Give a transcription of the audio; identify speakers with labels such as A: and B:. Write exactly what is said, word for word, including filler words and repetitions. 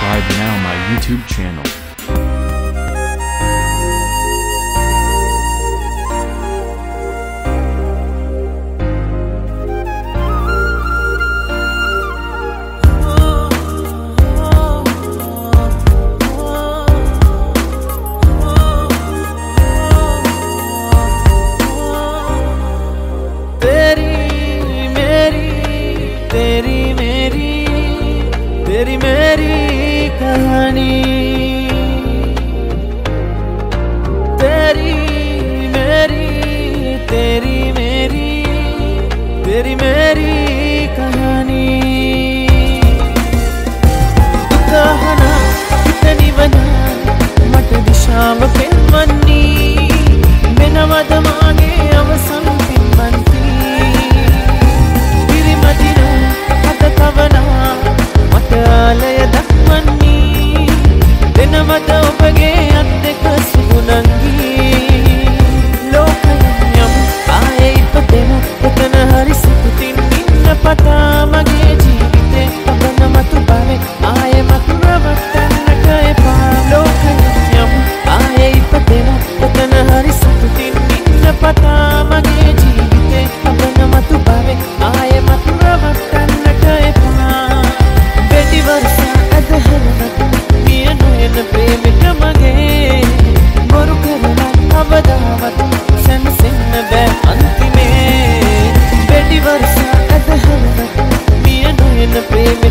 A: subscribe now my YouTube channel.
B: तेरी मेरी तेरी मेरी कहानी, तेरी मेरी तेरी मेरी तेरी मेरी कहानी. उदाहना इतनी बना मट दिशाम पेन्मन्नी मेनवद मागे अवसन पिन्मन्ती बिरिमदिना हतकवना मत आलय दक्मन्नी दिनमद ඔබගේ අත් දෙක සුගුණන්ගී ලෝකයම් ආයේ ඉපදෙමු එතන හරි සතුටින් ඉන්න පතා මගේ ජීවිතේ ඔබන මතු බවේ ආයේ මතු රවට්ටන්නට එපා. ලෝකයම් ආයේ ඉපදෙමු එතන හරි සතුටින් ඉන්න පතා මගේ ජීවිතේ ඔබන මතු බවේ ආයේ මතු රවට්ටන්නට එපා. වෙඩි වර්ෂ ඇදහෙන්නට මිය නොයන ප්‍රේමික මගේ බොරු කරන අවදාවත් සැනසෙන්න බෑ අන්තිමේ. වෙඩි වර්ෂ ඇදහෙන්නට මිය නොයන ප්‍රේමික